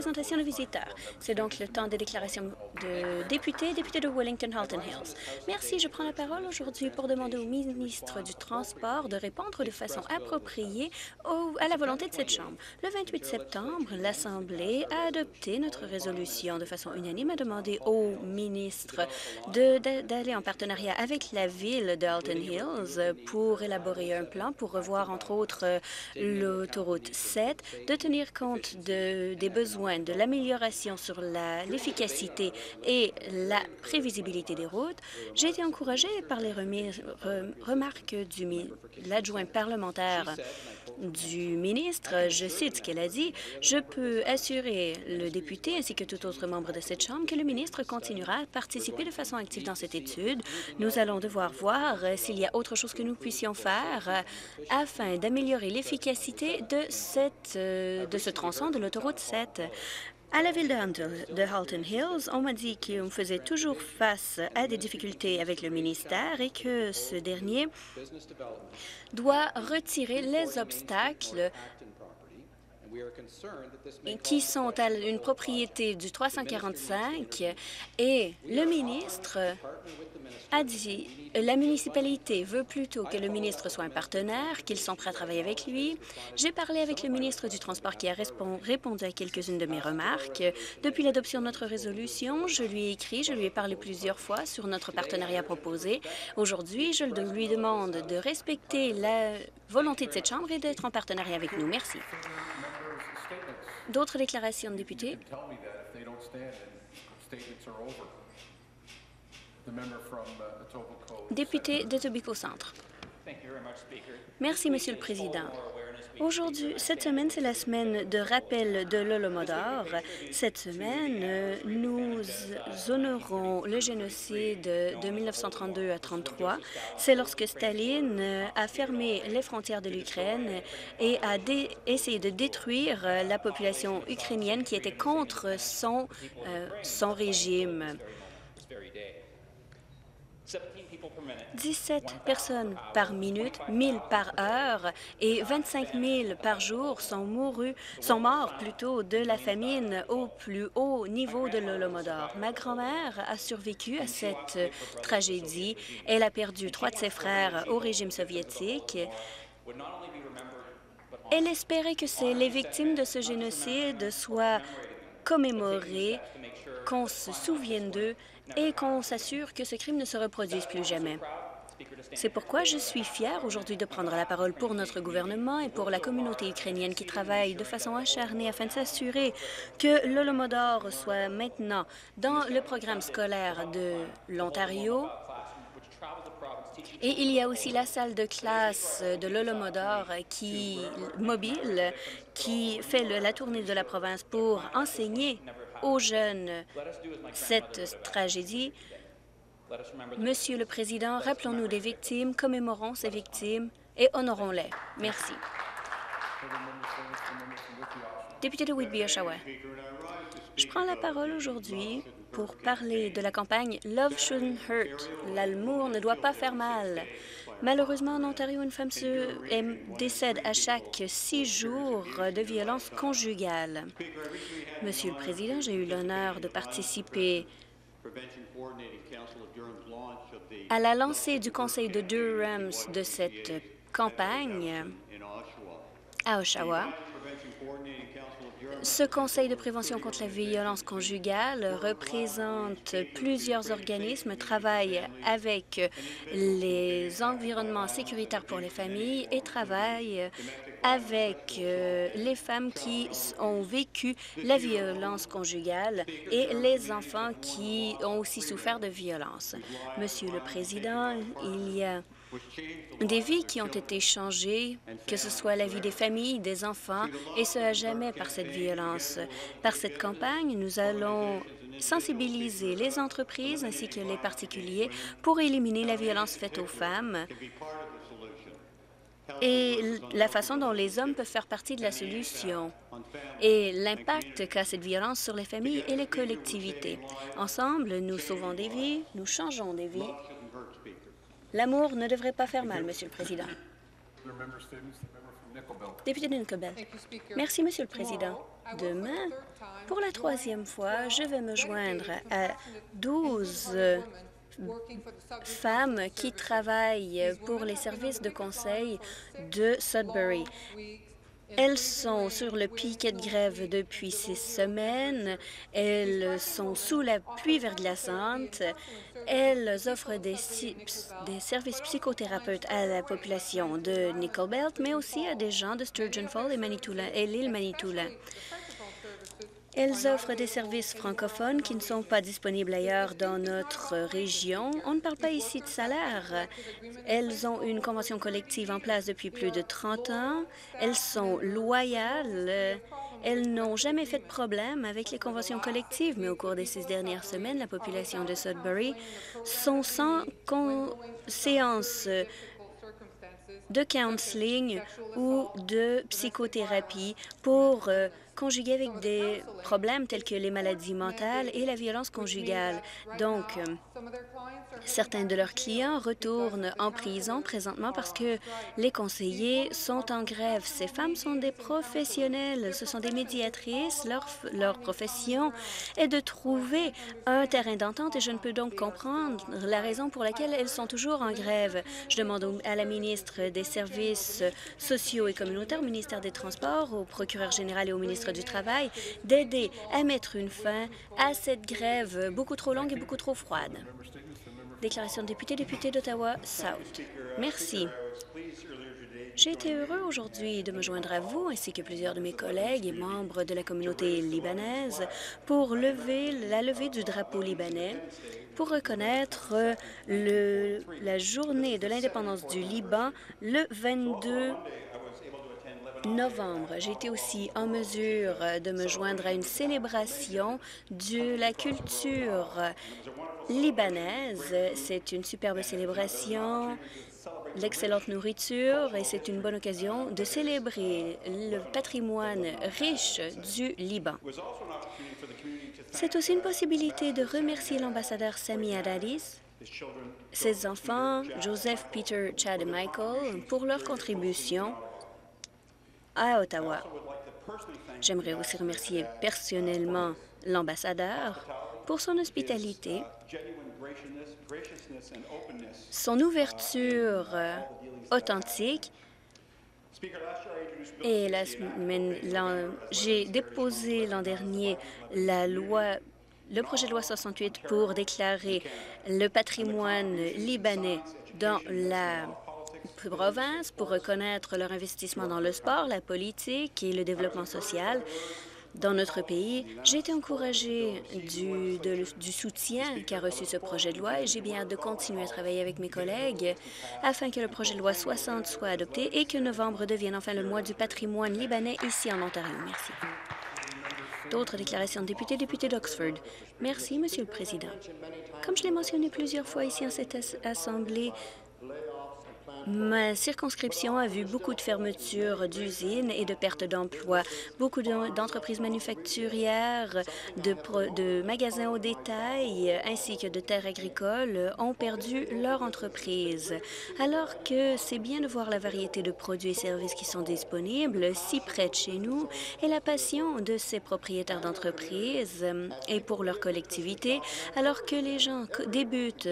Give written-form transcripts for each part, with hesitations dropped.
présentation de visiteurs. C'est donc le temps des déclarations de députés, députés de Wellington-Halton Hills. Merci. Je prends la parole aujourd'hui pour demander au ministre du Transport de répondre de façon appropriée à la volonté de cette Chambre. Le 28 septembre, l'Assemblée a adopté notre résolution de façon unanime, a demandé au ministre d'aller en partenariat avec la ville de Halton Hills pour élaborer un plan pour revoir, entre autres, l'autoroute 7, de tenir compte des besoins de l'amélioration sur l'efficacité et la prévisibilité des routes. J'ai été encouragée par les remarques de l'adjoint parlementaire du ministre. Je cite ce qu'elle a dit. « Je peux assurer le député ainsi que tout autre membre de cette Chambre que le ministre continuera à participer de façon active dans cette étude. Nous allons devoir voir s'il y a autre chose que nous puissions faire afin d'améliorer l'efficacité de ce tronçon de l'autoroute 7. » À la ville de Halton Hills, on m'a dit qu'on faisait toujours face à des difficultés avec le ministère et que ce dernier doit retirer les obstacles qui sont à une propriété du 345 et le ministre a dit la municipalité veut plutôt que le ministre soit un partenaire, qu'ils sont prêts à travailler avec lui. J'ai parlé avec le ministre du Transport qui a répondu à quelques-unes de mes remarques. Depuis l'adoption de notre résolution, je lui ai écrit, je lui ai parlé plusieurs fois sur notre partenariat proposé. Aujourd'hui, je lui demande de respecter la volonté de cette Chambre et d'être en partenariat avec nous. Merci. D'autres déclarations de députés? Député d'Etobicoke Centre. Merci, Monsieur le Président. Aujourd'hui, cette semaine, c'est la semaine de rappel de l'Holodomor. Cette semaine, nous honorons le génocide de 1932 à 1933. C'est lorsque Staline a fermé les frontières de l'Ukraine et a essayé de détruire la population ukrainienne qui était contre son régime. 17 personnes par minute, 1000 par heure et 25 000 par jour sont morts de la famine au plus haut niveau de l'Holodomor. Ma grand-mère a survécu à cette tragédie. Elle a perdu 3 de ses frères au régime soviétique. Elle espérait que les victimes de ce génocide soient commémorées, qu'on se souvienne d'eux et qu'on s'assure que ce crime ne se reproduise plus jamais. C'est pourquoi je suis fière aujourd'hui de prendre la parole pour notre gouvernement et pour la communauté ukrainienne qui travaille de façon acharnée afin de s'assurer que l'Holodomor soit maintenant dans le programme scolaire de l'Ontario. Et il y a aussi la salle de classe de l'Holodomor mobile qui fait la tournée de la province pour enseigner aux jeunes cette tragédie. Monsieur le Président, rappelons-nous des victimes, commémorons ces victimes et honorons-les. Merci. Député de Whitby-Oshawa. Je prends la parole aujourd'hui pour parler de la campagne « Love Shouldn't Hurt ». L'amour ne doit pas faire mal. Malheureusement, en Ontario, une femme décède à chaque 6 jours de violence conjugale. Monsieur le Président, j'ai eu l'honneur de participer à la lancée du Conseil de Durham de cette campagne à Oshawa. Ce Conseil de prévention contre la violence conjugale représente plusieurs organismes, travaille avec les environnements sécuritaires pour les familles et travaille avec les femmes qui ont vécu la violence conjugale et les enfants qui ont aussi souffert de violence. Monsieur le Président, il y a des vies qui ont été changées, que ce soit la vie des familles, des enfants, et ce à jamais par cette violence. Par cette campagne, nous allons sensibiliser les entreprises ainsi que les particuliers pour éliminer la violence faite aux femmes et la façon dont les hommes peuvent faire partie de la solution et l'impact qu'a cette violence sur les familles et les collectivités. Ensemble, nous sauvons des vies, nous changeons des vies. L'amour ne devrait pas faire mal, Monsieur le Président. Député de Nickel Belt. Merci, Monsieur le Président. Demain, pour la troisième fois, je vais me joindre à 12 femmes qui travaillent pour les services de conseil de Sudbury. Elles sont sur le piquet de grève depuis 6 semaines. Elles sont sous la pluie verglaçante. Elles offrent des services psychothérapeutes à la population de Nickel Belt, mais aussi à des gens de Sturgeon Falls et l'île Manitoulin. Elles offrent des services francophones qui ne sont pas disponibles ailleurs dans notre région. On ne parle pas ici de salaire. Elles ont une convention collective en place depuis plus de 30 ans. Elles sont loyales. Elles n'ont jamais fait de problème avec les conventions collectives, mais au cours des 6 dernières semaines, la population de Sudbury sont sans séance de counseling ou de psychothérapie pour conjuguer avec des problèmes tels que les maladies mentales et la violence conjugale. Donc, certains de leurs clients retournent en prison présentement parce que les conseillers sont en grève. Ces femmes sont des professionnels, ce sont des médiatrices. Leur profession est de trouver un terrain d'entente et je ne peux donc comprendre la raison pour laquelle elles sont toujours en grève. Je demande à la ministre des Services sociaux et communautaires, au ministère des Transports, au procureur général et au ministre du Travail d'aider à mettre une fin à cette grève beaucoup trop longue et beaucoup trop froide. Déclaration de député d'Ottawa-South. Merci. J'ai été heureux aujourd'hui de me joindre à vous ainsi que plusieurs de mes collègues et membres de la communauté libanaise pour la levée du drapeau libanais pour reconnaître la journée de l'indépendance du Liban le 22 novembre. J'ai été aussi en mesure de me joindre à une célébration de la culture libanaise. C'est une superbe célébration, l'excellente nourriture et c'est une bonne occasion de célébrer le patrimoine riche du Liban. C'est aussi une possibilité de remercier l'ambassadeur Sami Harris, ses enfants, Joseph, Peter, Chad et Michael, pour leur contribution à Ottawa. J'aimerais aussi remercier personnellement l'ambassadeur pour son hospitalité, son ouverture authentique. Et j'ai déposé l'an dernier le projet de loi 68 pour déclarer le patrimoine libanais dans la province pour reconnaître leur investissement dans le sport, la politique et le développement social dans notre pays. J'ai été encouragée du soutien qu'a reçu ce projet de loi et j'ai bien hâte de continuer à travailler avec mes collègues afin que le projet de loi 60 soit adopté et que novembre devienne enfin le mois du patrimoine libanais ici en Ontario. Merci. D'autres déclarations de député d'Oxford. Merci, Monsieur le Président. Comme je l'ai mentionné plusieurs fois ici en cette Assemblée, ma circonscription a vu beaucoup de fermetures d'usines et de pertes d'emplois. Beaucoup d'entreprises manufacturières, de magasins au détail ainsi que de terres agricoles ont perdu leur entreprise. Alors que c'est bien de voir la variété de produits et services qui sont disponibles si près de chez nous et la passion de ces propriétaires d'entreprises et pour leur collectivité, alors que les gens débutent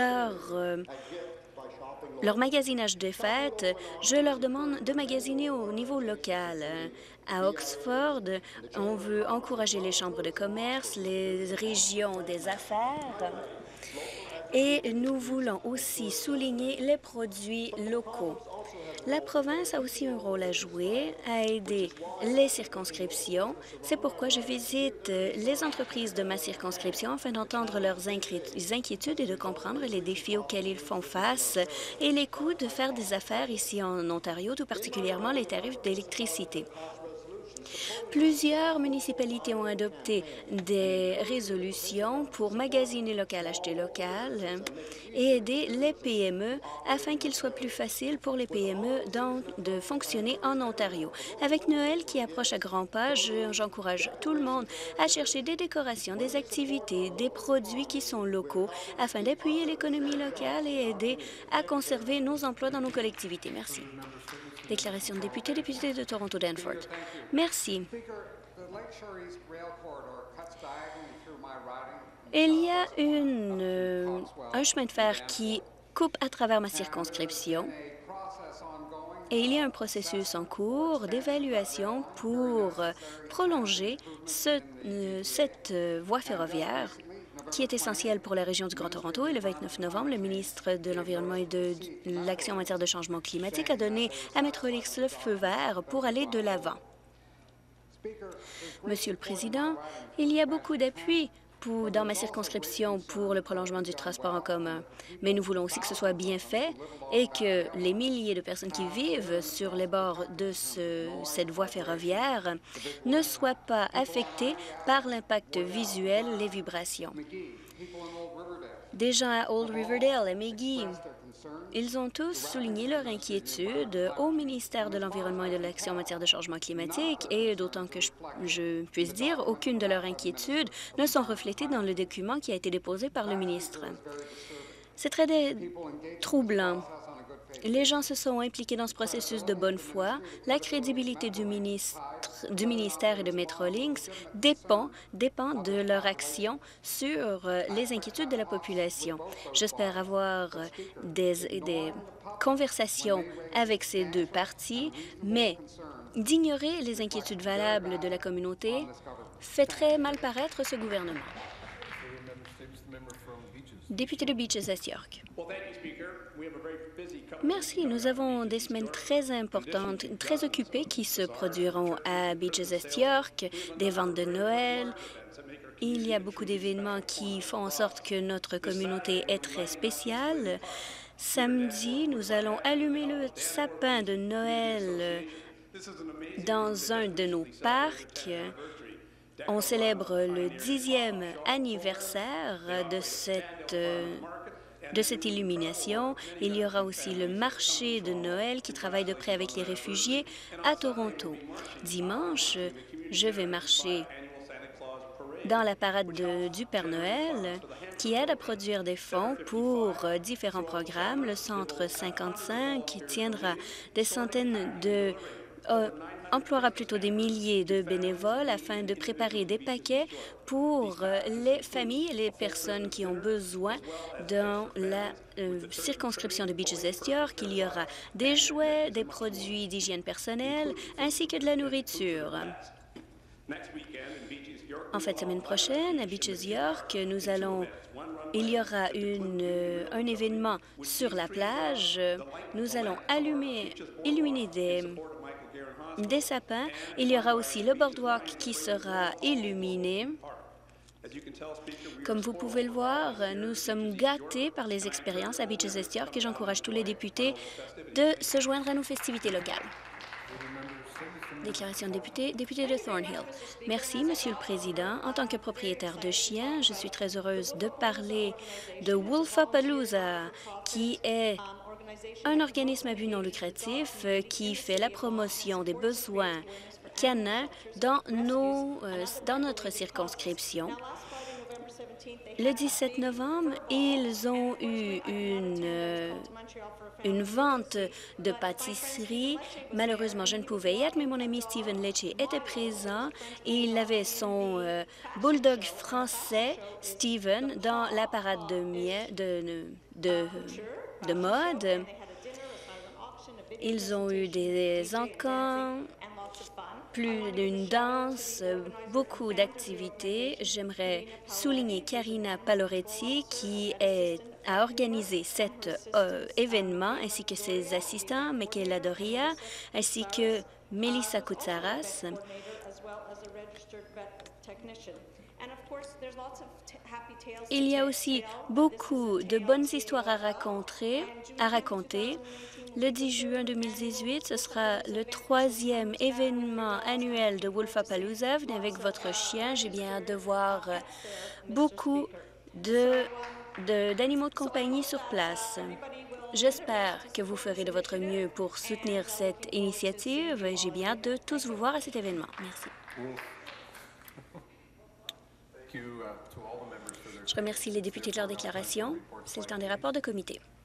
leur magasinage de fêtes, je leur demande de magasiner au niveau local. À Oxford, on veut encourager les chambres de commerce, les régions des affaires et nous voulons aussi souligner les produits locaux. La province a aussi un rôle à jouer, à aider les circonscriptions. C'est pourquoi je visite les entreprises de ma circonscription afin d'entendre leurs inquiétudes et de comprendre les défis auxquels ils font face et les coûts de faire des affaires ici en Ontario, tout particulièrement les tarifs d'électricité. Plusieurs municipalités ont adopté des résolutions pour magasiner local, acheter local et aider les PME afin qu'il soit plus facile pour les PME de fonctionner en Ontario. Avec Noël qui approche à grands pas, j'encourage tout le monde à chercher des décorations, des activités, des produits qui sont locaux afin d'appuyer l'économie locale et aider à conserver nos emplois dans nos collectivités. Merci. Déclaration de député de Toronto-Danforth. Merci. Il y a un chemin de fer qui coupe à travers ma circonscription et il y a un processus en cours d'évaluation pour prolonger cette voie ferroviaire qui est essentielle pour la région du Grand Toronto. Et le 29 novembre, le ministre de l'Environnement et de l'Action en matière de changement climatique a donné à Metrolinx le feu vert pour aller de l'avant. Monsieur le Président, il y a beaucoup d'appui dans ma circonscription pour le prolongement du transport en commun, mais nous voulons aussi que ce soit bien fait et que les milliers de personnes qui vivent sur les bords de cette voie ferroviaire ne soient pas affectées par l'impact visuel, les vibrations. Des gens à Old Riverdale, à McGee, ils ont tous souligné leur inquiétude au ministère de l'Environnement et de l'Action en matière de changement climatique et d'autant que je puisse dire, aucune de leurs inquiétudes ne sont reflétées dans le document qui a été déposé par le ministre. C'est très troublant. Les gens se sont impliqués dans ce processus de bonne foi. La crédibilité du ministère et de Metrolinx dépend de leur action sur les inquiétudes de la population. J'espère avoir des conversations avec ces deux parties, mais d'ignorer les inquiétudes valables de la communauté fait très mal paraître ce gouvernement. Député de Beaches-Est York. Merci. Nous avons des semaines très importantes, très occupées qui se produiront à Beaches-Est York, des ventes de Noël. Il y a beaucoup d'événements qui font en sorte que notre communauté est très spéciale. Samedi, nous allons allumer le sapin de Noël dans un de nos parcs. On célèbre le 10e anniversaire de cette illumination. Il y aura aussi le marché de Noël qui travaille de près avec les réfugiés à Toronto. Dimanche, je vais marcher dans la parade du Père Noël qui aide à produire des fonds pour différents programmes. Le Centre 55 tiendra des centaines emploiera plutôt des milliers de bénévoles afin de préparer des paquets pour les familles et les personnes qui ont besoin dans la circonscription de Beaches-Est York. Il y aura des jouets, des produits d'hygiène personnelle ainsi que de la nourriture. En fait, semaine prochaine, à Beaches York, il y aura un événement sur la plage. Nous allons illuminer des sapins. Il y aura aussi le boardwalk qui sera illuminé. Comme vous pouvez le voir, nous sommes gâtés par les expériences à Beaches-Est York et j'encourage tous les députés de se joindre à nos festivités locales. Déclaration de député de Thornhill. Merci, Monsieur le Président. En tant que propriétaire de chiens, je suis très heureuse de parler de Wolfapalooza, qui est un organisme à but non lucratif qui fait la promotion des besoins canins dans notre circonscription. Le 17 novembre, ils ont eu une vente de pâtisserie. Malheureusement, je ne pouvais y être, mais mon ami Stephen Lecce était présent et il avait son bulldog français, Stephen, dans la parade de mode. Ils ont eu des encans, plus d'une danse, beaucoup d'activités. J'aimerais souligner Karina Paloretti qui a organisé cet événement, ainsi que ses assistants, Michaela Doria, ainsi que Melissa Koutsaras. Il y a aussi beaucoup de bonnes histoires à raconter. Le 10 juin 2018, ce sera le 3e événement annuel de Wolfapalooza. Venez avec votre chien. J'ai bien hâte de voir beaucoup d'animaux de compagnie sur place. J'espère que vous ferez de votre mieux pour soutenir cette initiative. J'ai bien hâte de tous vous voir à cet événement. Merci. Je remercie les députés de leur déclaration. C'est le temps des rapports de comité.